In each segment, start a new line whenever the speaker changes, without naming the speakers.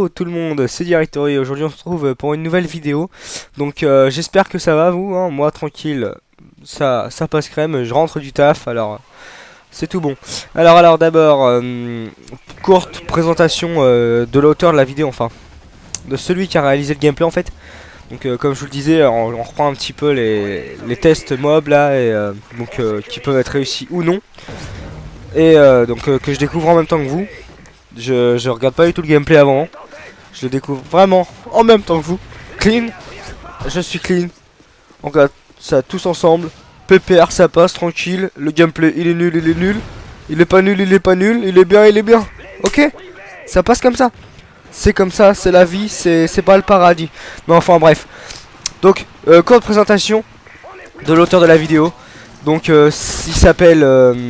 Hello tout le monde, c'est Directory. Aujourd'hui on se retrouve pour une nouvelle vidéo. Donc j'espère que ça va vous, hein. Moi tranquille, ça passe crème, je rentre du taf, alors c'est tout bon. Alors d'abord, courte présentation de l'auteur de la vidéo, enfin de celui qui a réalisé le gameplay en fait. Donc comme je vous le disais, on reprend un petit peu les tests mobs là, et qui peuvent être réussis ou non. Et que je découvre en même temps que vous. Je regarde pas du tout le gameplay avant. Je le découvre vraiment en même temps que vous. Clean. Je suis clean. On regarde ça tous ensemble. PPR, ça passe tranquille. Le gameplay il est nul, il est nul. Il est pas nul, il est pas nul. Il est bien, il est bien. Ok. Ça passe comme ça. C'est comme ça, c'est la vie, c'est pas le paradis. Mais enfin bref. Donc courte présentation de l'auteur de la vidéo. Donc il s'appelle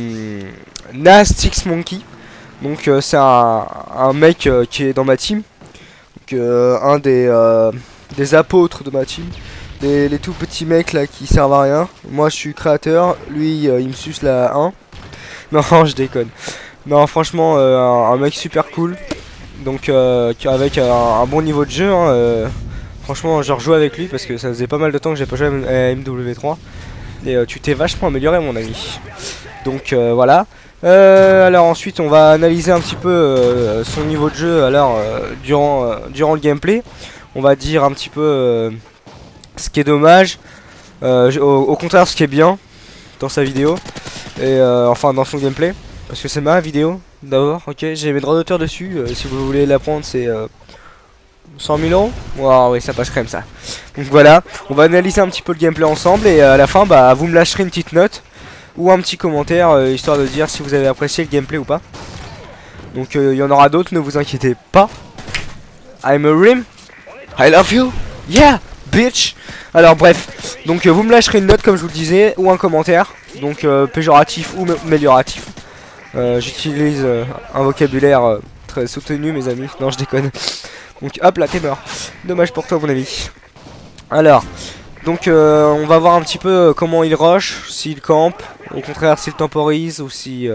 Nastix Monkey. Donc c'est un mec qui est dans ma team. Donc un des apôtres de ma team. Les tout petits mecs là qui servent à rien. Moi je suis créateur, lui il me suce la 1. Non je déconne. Non franchement un mec super cool. Donc avec un bon niveau de jeu hein, franchement je rejoue avec lui parce que ça faisait pas mal de temps que j'ai pas joué à MW3. Et tu t'es vachement amélioré mon ami. Donc voilà. Alors ensuite on va analyser un petit peu son niveau de jeu alors durant le gameplay. On va dire un petit peu ce qui est dommage, au contraire ce qui est bien dans sa vidéo. Et enfin dans son gameplay. Parce que c'est ma vidéo d'abord, ok. J'ai mes droits d'auteur dessus, si vous voulez la prendre c'est 100 000 euros. Wow, oui ça passe crème ça. Donc voilà, on va analyser un petit peu le gameplay ensemble. Et à la fin bah vous me lâcherez une petite note ou un petit commentaire histoire de dire si vous avez apprécié le gameplay ou pas. Donc il y en aura d'autres, ne vous inquiétez pas. I'm a Rim, I love you, yeah bitch. Alors bref, donc vous me lâcherez une note comme je vous le disais ou un commentaire. Donc péjoratif ou amélioratif. J'utilise un vocabulaire très soutenu mes amis. Non je déconne. Donc hop là t'es mort. Dommage pour toi mon ami. Alors donc on va voir un petit peu comment il rush, s'il campe, au contraire s'il temporise ou si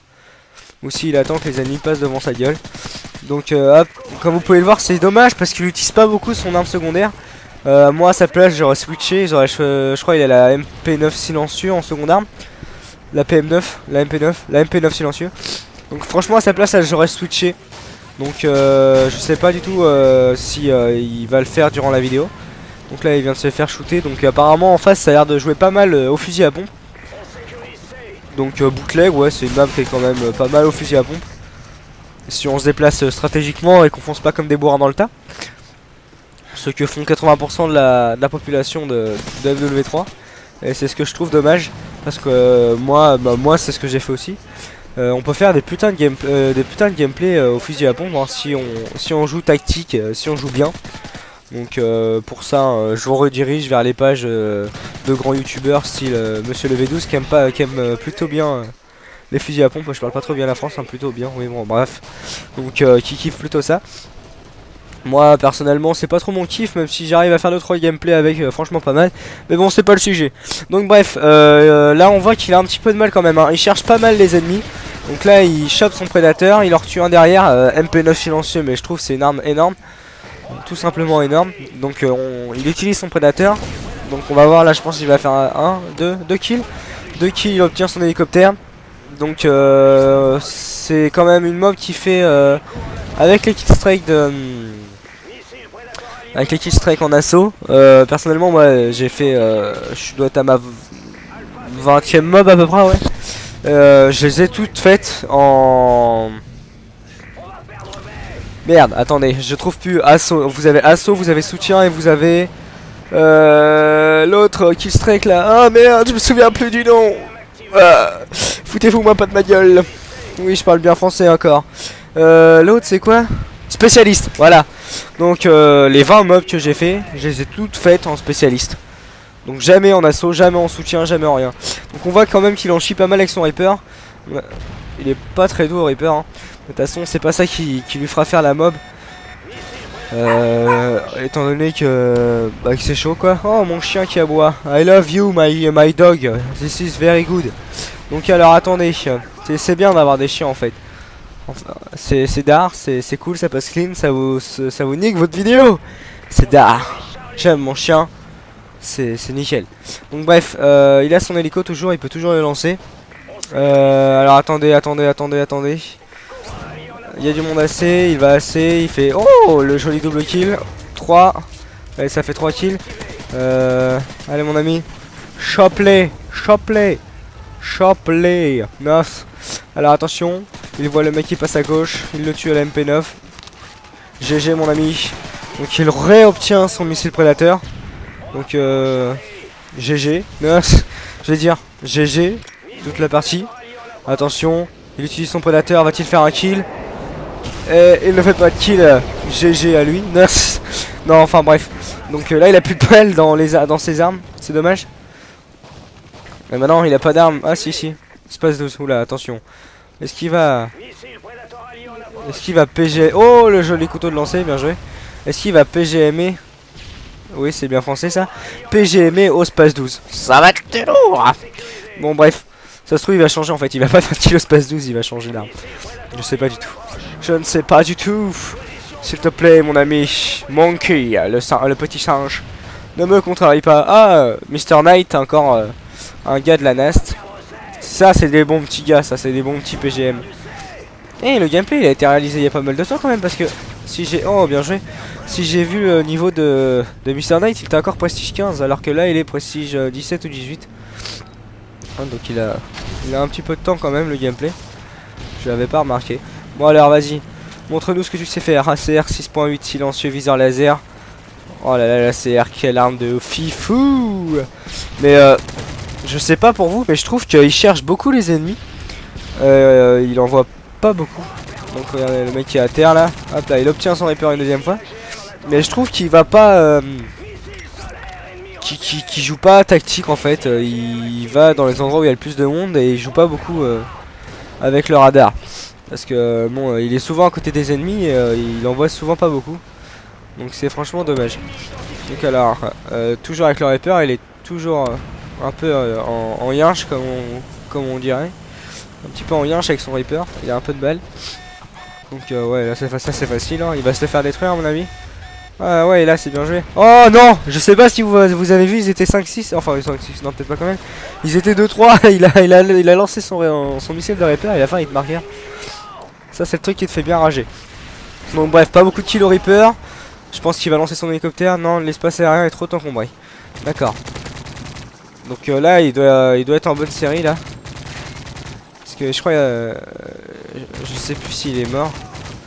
il attend que les ennemis passent devant sa gueule. Donc hop, comme vous pouvez le voir c'est dommage parce qu'il n'utilise pas beaucoup son arme secondaire. Moi à sa place j'aurais switché, je crois il a la MP9 silencieux en seconde arme. La PM9, la MP9 silencieux. Donc franchement à sa place j'aurais switché. Donc je sais pas du tout si il va le faire durant la vidéo. Donc là il vient de se faire shooter. Donc apparemment en face ça a l'air de jouer pas mal au fusil à pompe. Donc bootleg ouais c'est une map qui est quand même pas mal au fusil à pompe. Si on se déplace stratégiquement et qu'on fonce pas comme des bourrins dans le tas. Ce que font 80% de la population de MW3. Et c'est ce que je trouve dommage. Parce que moi c'est ce que j'ai fait aussi. On peut faire des putains de gameplay au fusil à pompe hein, si on joue tactique, si on joue bien. Donc pour ça je vous redirige vers les pages de grands youtubeurs style Monsieur le V12 qui aime plutôt bien les fusils à pompe. Moi je parle pas trop bien la France hein, plutôt bien, oui bon bref. Donc qui kiffe plutôt ça. Moi personnellement c'est pas trop mon kiff, même si j'arrive à faire 2-3 gameplay avec franchement pas mal. Mais bon c'est pas le sujet. Donc bref là on voit qu'il a un petit peu de mal quand même hein. Il cherche pas mal les ennemis. Donc là il chope son prédateur, il en retue un derrière, MP9 silencieux mais je trouve c'est une arme énorme. Tout simplement énorme. Donc il utilise son prédateur. Donc on va voir là je pense qu'il va faire 2 kills. 2 kills, il obtient son hélicoptère. Donc c'est quand même une mob qui fait avec les killstrike avec les killstrike en assaut. Personnellement moi j'ai fait je dois être à ma 20ème mob à peu près ouais. Je les ai toutes faites en... Merde, attendez, je trouve plus assaut. Vous avez soutien et vous avez l'autre killstrike là. Ah merde, je me souviens plus du nom. Foutez-vous moi pas de ma gueule. Oui, je parle bien français encore. L'autre c'est quoi? Spécialiste, voilà. Donc les 20 mobs que j'ai fait, je les ai toutes faites en spécialiste. Donc jamais en assaut, jamais en soutien, jamais en rien. Donc on voit quand même qu'il en chie pas mal avec son Reaper. Il est pas très doux au Reaper hein. De toute façon c'est pas ça qui lui fera faire la mob. Étant donné que c'est chaud quoi. Oh mon chien qui aboie. I love you my dog. This is very good. Donc alors attendez. C'est bien d'avoir des chiens en fait. Enfin, c'est d'art, c'est cool, ça passe clean, ça vous nique votre vidéo. C'est d'art. J'aime mon chien. C'est nickel. Donc bref, il a son hélico toujours, il peut toujours le lancer. Alors attendez. Il y a du monde assez, il va assez, il fait... Oh, le joli double kill. 3. Allez, ça fait 3 kills. Allez mon ami. Chope-les. 9. Alors attention, il voit le mec qui passe à gauche, il le tue à la MP9. GG mon ami. Donc il réobtient son missile prédateur. Donc GG. Je vais dire GG toute la partie. Attention, il utilise son prédateur, va-t-il faire un kill? Et il ne fait pas de kill. GG à lui. Non, enfin bref. Donc là il a plus de balles dans ses armes, c'est dommage. Mais maintenant il a pas d'armes. Ah si. Espace 12, oula, attention. Est-ce qu'il va PG... Oh, le joli couteau de lancer, bien joué. Est-ce qu'il va PGMer? Oui, c'est bien français ça. PGMer au space 12. Ça va être lourd. Bon, bref. Ça se trouve, il va changer en fait. Il va pas faire kill au space 12, il va changer d'arme. Je sais pas du tout. Je ne sais pas du tout. S'il te plaît, mon ami. Monkey, le petit singe. Ne me contrarie pas. Ah, Mr. Knight, encore un gars de la Nast. Ça, c'est des bons petits gars, ça, c'est des bons petits PGM. Et le gameplay, il a été réalisé il y a pas mal de temps quand même, parce que si j'ai... Oh, bien joué. Si j'ai vu le niveau de Mr. Knight, il était encore prestige 15, alors que là, il est prestige 17 ou 18. Hein, donc il a un petit peu de temps quand même, le gameplay. Je l'avais pas remarqué. Bon, alors, vas-y. Montre-nous ce que tu sais faire. ACR 6.8, silencieux, viseur laser. Oh là là, l'ACR, quelle arme de fifou. Mais je sais pas pour vous, mais je trouve qu'il cherche beaucoup les ennemis. Il en voit pas beaucoup. Donc regardez le mec qui est à terre là. Hop là, il obtient son Reaper une deuxième fois. Mais je trouve qu'il va pas... qui joue pas tactique en fait. Il va dans les endroits où il y a le plus de monde et il joue pas beaucoup avec le radar. Parce que bon, il est souvent à côté des ennemis et il en voit souvent pas beaucoup. Donc c'est franchement dommage. Donc alors, toujours avec le Reaper, il est toujours un peu en yinche comme on dirait. Un petit peu en yinche avec son Reaper, il a un peu de balles. Donc ouais, là ça c'est facile, hein. Il va se le faire détruire à mon avis. Ah ouais, là c'est bien joué. Oh non, je sais pas si vous avez vu, ils étaient 5-6, enfin 5-6, non peut-être pas quand même. Ils étaient 2-3, il a lancé son missile de Reaper, il a fait un hit marker. Ça c'est le truc qui te fait bien rager. Bon bref, pas beaucoup de kills au Reaper. Je pense qu'il va lancer son hélicoptère. Non, l'espace aérien est trop encombré. D'accord. Donc là, il doit être en bonne série là. Parce que je crois, je sais plus s'il est mort.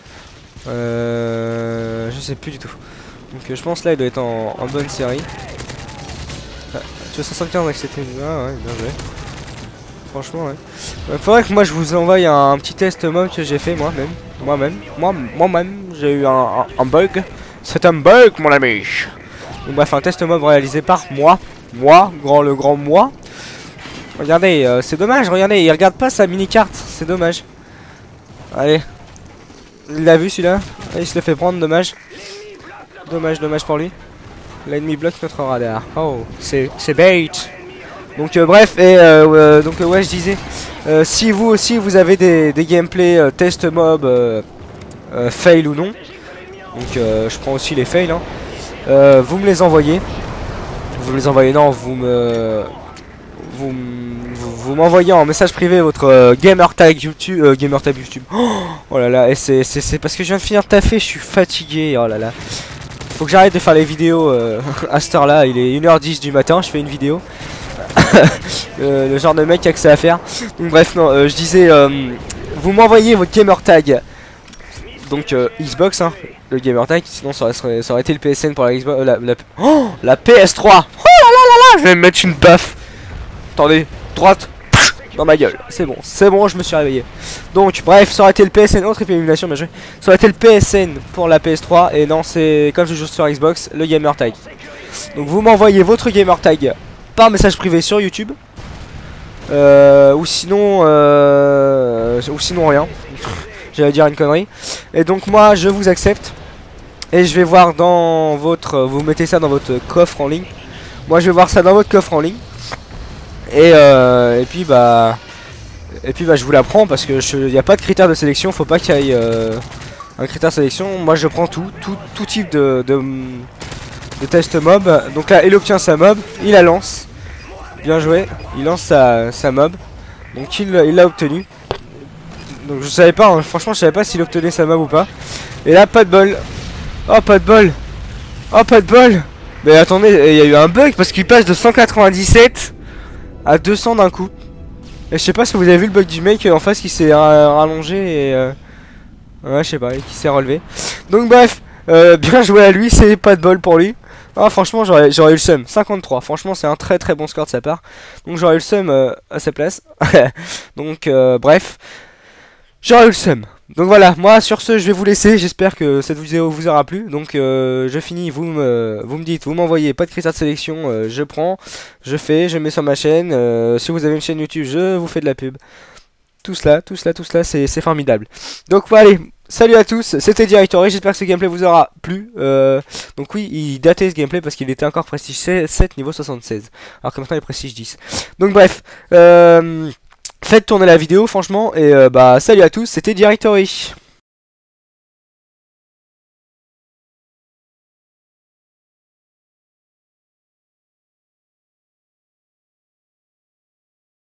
Je sais plus du tout. Donc je pense là, il doit être en bonne série. Ah, tu as 175 avec cette... Ah ouais, bien joué. Franchement, ouais. Faudrait que moi je vous envoie un petit test mob que j'ai fait moi-même. Moi-même, j'ai eu un bug. C'est un bug, mon ami. Donc bref, un test mob réalisé par moi. Le grand moi. Regardez, c'est dommage, regardez, il regarde pas sa mini-carte, c'est dommage. Allez. Il l'a vu celui-là. Il se le fait prendre, dommage. Dommage pour lui. L'ennemi bloque notre radar. Oh, c'est bait. Donc bref, et donc ouais, je disais, si vous aussi vous avez des gameplays test mob fail ou non. Donc je prends aussi les fails, hein. Vous me les envoyez. Non, vous m'envoyez en message privé votre gamer tag YouTube. Oh là là, et c'est parce que je viens de finir de taffer, je suis fatigué. Oh là là. Faut que j'arrête de faire les vidéos à cette heure là. Il est 1h10 du matin, je fais une vidéo. Le genre de mec qui a que ça à faire. Donc bref, non, je disais, vous m'envoyez votre gamer tag. Donc Xbox, hein, le gamer tag, sinon ça aurait été le PSN pour la Xbox, la PS3. Oh là là là, je vais me mettre une baffe. Attendez, droite, dans ma gueule. C'est bon, je me suis réveillé. Donc bref, ça aurait été le PSN, autre élimination, bien joué. Ça aurait été le PSN pour la PS3 et non, c'est comme je joue sur Xbox, le gamer tag. Donc vous m'envoyez votre gamer tag par message privé sur YouTube. Ou sinon rien. J'allais dire une connerie. Et donc moi je vous accepte. Et je vais voir dans votre... Vous mettez ça dans votre coffre en ligne. Moi je vais voir ça dans votre coffre en ligne. Et puis bah... Et puis bah je vous la prends parce que il n'y a pas de critère de sélection, faut pas qu'il y ait un critère de sélection. Moi je prends tout type de test mob. Donc là il obtient sa mob, il la lance. Bien joué, il lance sa mob. Donc il l'a obtenu. Donc je savais pas, hein, franchement je savais pas s'il obtenait sa mob ou pas. Et là pas de bol. Oh pas de bol. Oh pas de bol. Mais attendez, il y a eu un bug parce qu'il passe de 197 à 200 d'un coup. Et je sais pas si vous avez vu le bug du mec en face qui s'est rallongé et ouais je sais pas, et qui s'est relevé. Donc bref, bien joué à lui, c'est pas de bol pour lui. Ah franchement j'aurais eu le seum, 53, franchement c'est un très bon score de sa part. Donc j'aurais eu le seum à sa place. Donc bref, j'aurais eu le seum. Donc voilà, moi sur ce je vais vous laisser, j'espère que cette vidéo vous aura plu. Donc je finis, vous me dites, vous m'envoyez pas de critères de sélection, je prends, je mets sur ma chaîne. Si vous avez une chaîne YouTube, je vous fais de la pub. Tout cela, c'est formidable. Donc voilà, allez, salut à tous, c'était Directory, j'espère que ce gameplay vous aura plu. Donc oui, il datait ce gameplay parce qu'il était encore prestige 7 niveau 76, alors que maintenant il est prestige 10. Donc bref, faites tourner la vidéo franchement, et bah salut à tous, c'était Directory.